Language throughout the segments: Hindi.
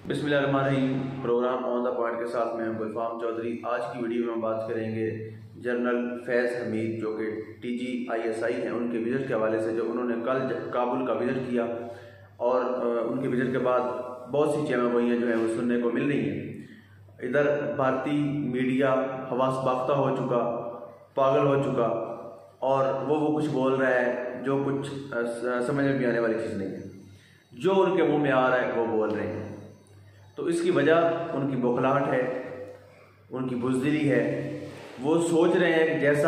बिस्मिल्लाहिर्रहमानिर्रहीम। प्रोग्राम ऑन द पॉइंट के साथ मैं गुलफाम चौधरी। आज की वीडियो में हम बात करेंगे जनरल फैज़ हमीद जो कि TGISI हैं, उनके विज़िट के हवाले से। जो उन्होंने कल काबुल का विज़िट किया और उनके विज़िट के बाद बहुत सी चेमागोइयाँ जो हैं वो सुनने को मिल रही हैं। इधर भारतीय मीडिया हवास बाख्ता हो चुका, पागल हो चुका और वो कुछ बोल रहा है जो कुछ समझ में भी आने वाली चीज़ नहीं है। जो उनके मुंह में आ रहा है वो बोल रहे हैं। तो इसकी वजह उनकी बौखलाहट है, उनकी बुज़दिली है। वो सोच रहे हैं कि जैसा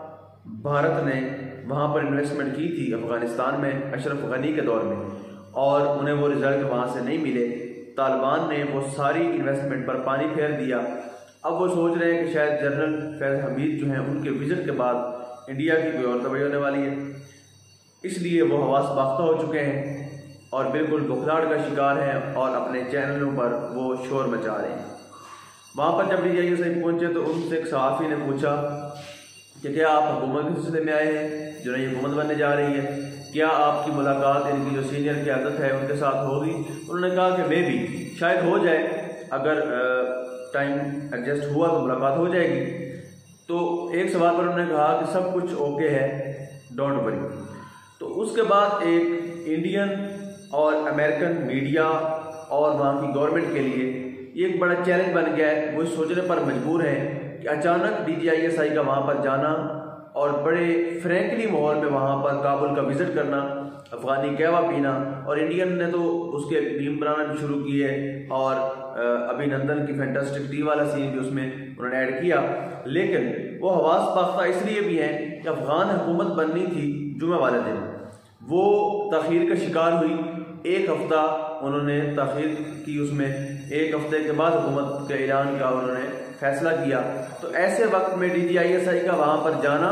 भारत ने वहाँ पर इन्वेस्टमेंट की थी अफ़गानिस्तान में अशरफ गनी के दौर में और उन्हें वो रिज़ल्ट वहाँ से नहीं मिले, तालिबान ने वो सारी इन्वेस्टमेंट पर पानी फेर दिया। अब वो सोच रहे हैं कि शायद जनरल फैज़ हमीद जो हैं उनके विज़िट के बाद इंडिया की कोई और तवज्जो होने वाली है, इसलिए वो हवास बाख्ता हो चुके हैं और बिल्कुल बुखलाहट का शिकार हैं और अपने चैनलों पर वो शोर मचा रहे हैं। वहाँ पर जब DGISI पहुँचे तो उनसे एक सहाफ़ी ने पूछा कि क्या आप हुकूमत के सिलसिले में आए हैं जो नई हुकूमत बनने जा रही है, क्या आपकी मुलाकात इनकी जो सीनियर क़यादत है उनके साथ होगी। उन्होंने कहा कि मे भी शायद हो जाए, अगर टाइम एडजस्ट हुआ तो मुलाकात हो जाएगी। तो एक सवाल पर उन्होंने कहा कि सब कुछ ओके है, डोंट वरी। तो उसके बाद एक इंडियन और अमेरिकन मीडिया और वहाँ की गवर्नमेंट के लिए ये एक बड़ा चैलेंज बन गया है। वो सोचने पर मजबूर हैं कि अचानक DGISI का वहाँ पर जाना और बड़े फ्रैंकली माहौल में वहाँ पर काबुल का विज़िट करना, अफ़गानी कहवा पीना, और इंडियन ने तो उसके मीम बनाना भी शुरू किए और अभिनंदन की फैंटास्टिक टी वाला सीन भी उसमें उन्होंने ऐड किया। लेकिन वो हवास बाख्ता इसलिए भी हैं कि अफ़गान हुकूमत बननी थी जुमे वाले दिन, वो तख़ीर का शिकार हुई। एक हफ़्ता उन्होंने तख़ीर की, उसमें एक हफ़्ते के बाद हुकूमत के ऐलान का उन्होंने फ़ैसला किया। तो ऐसे वक्त में DGISI का वहाँ पर जाना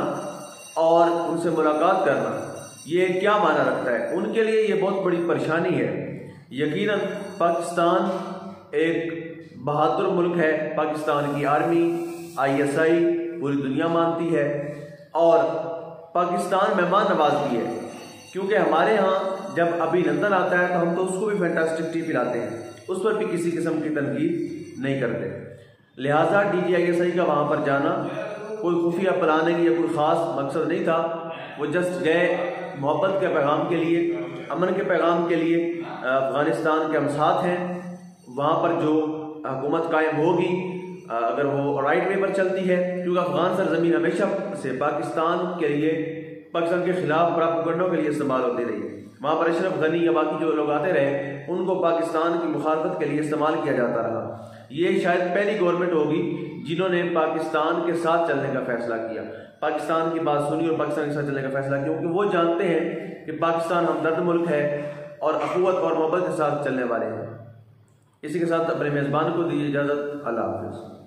और उनसे मुलाकात करना ये क्या माना रखता है उनके लिए, ये बहुत बड़ी परेशानी है। यकीनन पाकिस्तान एक बहादुर मुल्क है, पाकिस्तान की आर्मी ISI पूरी दुनिया मानती है और पाकिस्तान मेहमान नवाज भी है, क्योंकि हमारे यहाँ जब अभिनंदन आता है तो हम तो उसको भी फैंटास्टिक टी पिलाते हैं, उस पर भी किसी किस्म की तनकीद नहीं करते। लिहाजा DGISI का वहाँ पर जाना कोई खुफिया प्लानिंग या कोई ख़ास मकसद नहीं था। वो जस्ट गए मोहब्बत के पैगाम के लिए, अमन के पैगाम के लिए। अफ़गानिस्तान के हम साथ हैं, वहाँ पर जो हुकूमत कायम होगी अगर वो राइट वे पर चलती है, क्योंकि अफ़गान सरजमीन हमेशा से पाकिस्तान के लिए, पाकिस्तान के खिलाफ प्रोपेगेंडा के लिए इस्तेमाल होती रही। वहाँ पर अशरफ गनी या बाकी जो लोग आते रहे उनको पाकिस्तान की मुखालफत के लिए इस्तेमाल किया जाता रहा। ये शायद पहली गवर्नमेंट होगी जिन्होंने पाकिस्तान के साथ चलने का फैसला किया, पाकिस्तान की बात सुनी और पाकिस्तान के साथ चलने का फैसला किया, क्योंकि वो जानते हैं कि पाकिस्तान हमदर्द मुल्क है और अखुवत और मोहब्बत के साथ चलने वाले हैं। इसी के साथ अपने मेज़बान को दीजिए इजाज़त। अल्लाह हाफ़िज़।